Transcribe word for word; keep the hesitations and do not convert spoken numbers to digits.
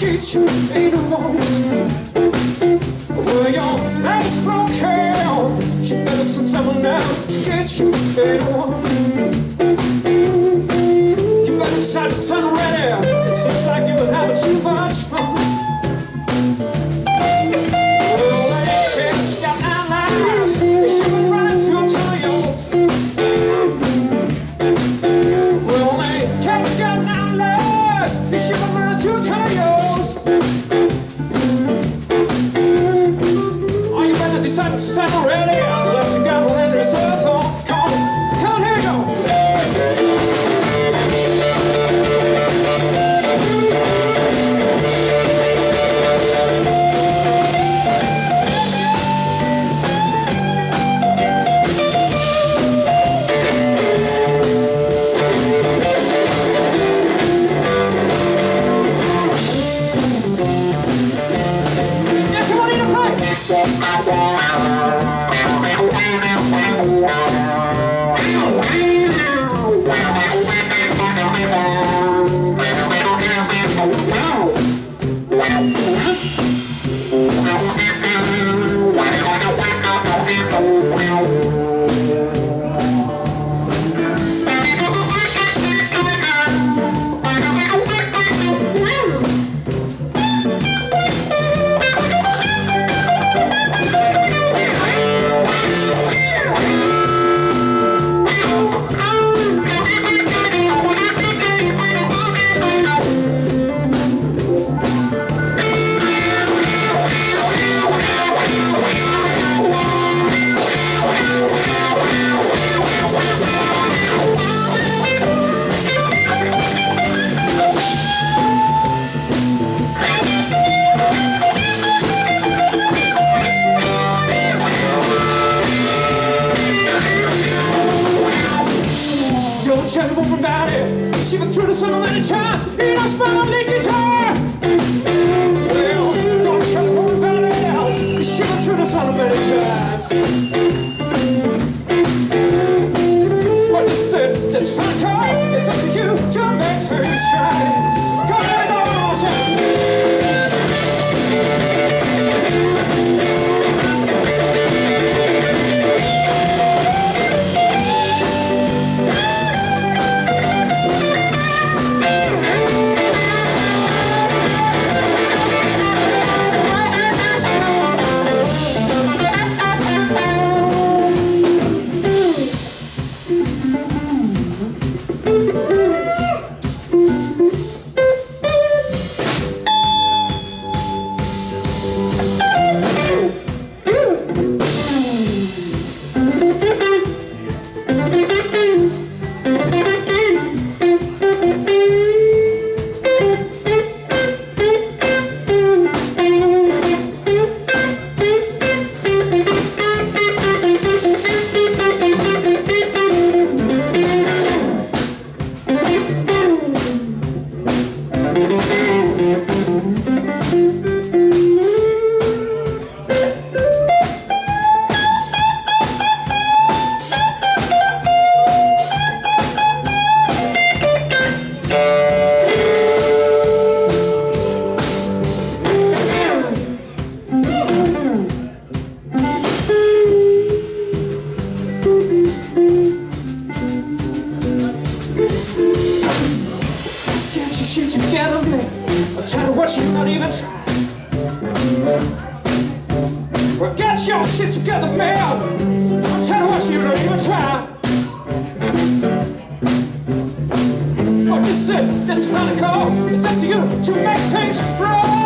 shit you ain't alone. Well, your life's broken. You better send someone out to get you ain't alone. You better decide to turn ready. It seems like you've been having too much fun. Well, that kid's got nine lives. She's been running through till yours. Well, that kid's got nine lives. She's been running through till yours. Oh, you better decide to turn ready. Unless you got one in reserve off. Come on, come on, here we go. Tell me more about it. She went through this so many times. You know, smile lead guitar. Well, don't tell me more about it. She went through this so many times. What you said, that's fine, Carl. It's up to you to make things shine. Come on, don't you? Shit together, man. I'm tired of watching you not even try. Well, get your shit together, man. I'm tired of watching you not even try. What you said, that's a final call. It's up to you to make things right.